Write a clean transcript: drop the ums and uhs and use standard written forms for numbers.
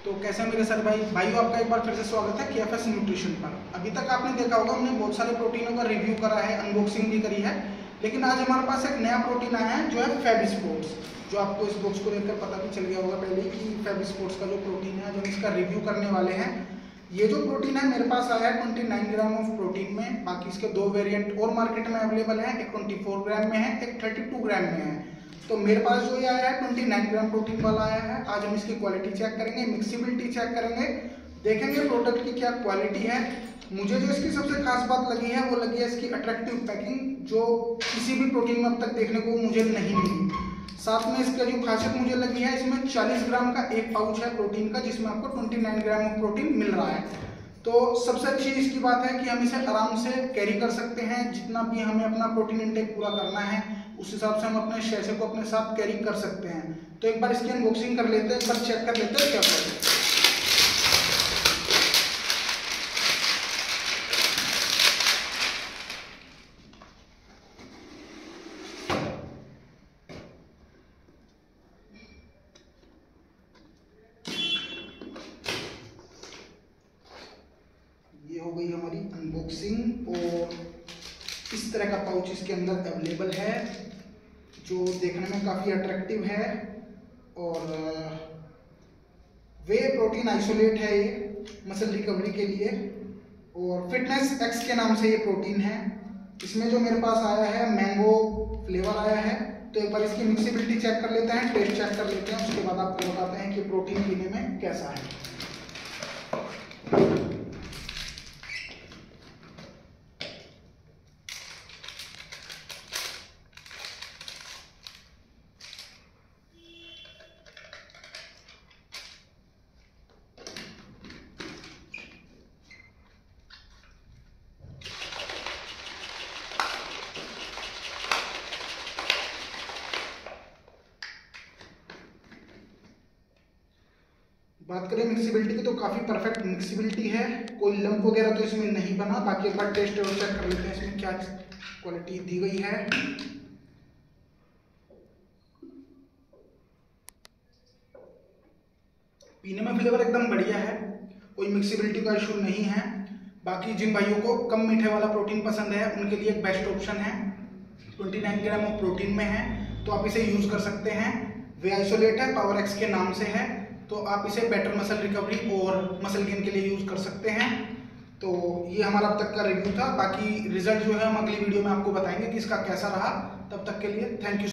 तो कैसा मेरे सारे भाइयों, आपका एक बार फिर से स्वागत है केएफएस न्यूट्रिशन पर। अभी तक आपने देखा होगा हमने बहुत सारे प्रोटीनों का रिव्यू करा है, अनबॉक्सिंग भी करी है, लेकिन आज हमारे पास एक नया प्रोटीन आया है जो है फैब स्पोर्ट्स। जो आपको इस बॉक्स को देखकर पता भी चल गया होगा पहले कि फैब स्पोर्ट्स का जो प्रोटीन है, जो हम इसका रिव्यू करने वाले हैं। ये जो प्रोटीन है मेरे पास आया है 29 ग्राम ऑफ प्रोटीन में। बाकी इसके दो वेरिएंट और मार्केट में अवेलेबल है, एक 24 ग्राम में है, एक 32 ग्राम में है। तो मेरे पास जो ये आया है 29 ग्राम प्रोटीन वाला आया है। आज हम इसकी क्वालिटी चेक करेंगे, मिक्सिबिलिटी चेक करेंगे, देखेंगे प्रोडक्ट की क्या क्वालिटी है। मुझे जो इसकी सबसे खास बात लगी है वो लगी है इसकी अट्रैक्टिव पैकिंग, जो किसी भी प्रोटीन में अब तक देखने को मुझे नहीं मिली। साथ में इसका जो खासियत मुझे लगी है, इसमें 40 ग्राम का एक पाउच है प्रोटीन का, जिसमें आपको 29 ग्राम ऑफ प्रोटीन मिल रहा है। तो सबसे अच्छी इसकी बात है कि हम इसे आराम से कैरी कर सकते हैं। जितना भी हमें अपना प्रोटीन इंटेक पूरा करना है उस हिसाब से हम अपने शेयर को अपने साथ कैरी कर सकते हैं। तो एक बार इसकी अनबॉक्सिंग कर लेते हैं, एक बार चेक कर लेते हैं क्या है। ये हो गई हमारी अनबॉक्सिंग और इस तरह का पाउच इसके अंदर अवेलेबल है, जो देखने में काफ़ी अट्रैक्टिव है। और वे प्रोटीन आइसोलेट है ये मसल रिकवरी के लिए, और फिटनेस एक्स के नाम से ये प्रोटीन है। इसमें जो मेरे पास आया है मैंगो फ्लेवर आया है। तो एक बार इसकी मिक्सिबिलिटी चेक कर लेते हैं, टेस्ट चेक कर लेते हैं, उसके बाद आपको बताते हैं कि प्रोटीन पीने में कैसा है। बात करें मिक्सिबिलिटी की तो काफ़ी परफेक्ट मिक्सिबिलिटी है, कोई लंप वगैरह तो इसमें नहीं बना। बाकी एक बार टेस्ट और चेक कर लेते हैं इसमें क्या क्वालिटी दी गई है। पीने में फ्लेवर एकदम बढ़िया है, कोई मिक्सिबिलिटी का इशू नहीं है। बाकी जिन भाइयों को कम मीठे वाला प्रोटीन पसंद है उनके लिए एक बेस्ट ऑप्शन है। 29 ग्राम ऑफ प्रोटीन में है तो आप इसे यूज़ कर सकते हैं। वे आइसोलेट है, पावर एक्स के नाम से है, तो आप इसे बेटर मसल रिकवरी और मसल गेन के लिए यूज़ कर सकते हैं। तो ये हमारा अब तक का रिव्यू था। बाकी रिजल्ट जो है हम अगली वीडियो में आपको बताएंगे कि इसका कैसा रहा। तब तक के लिए थैंक यू।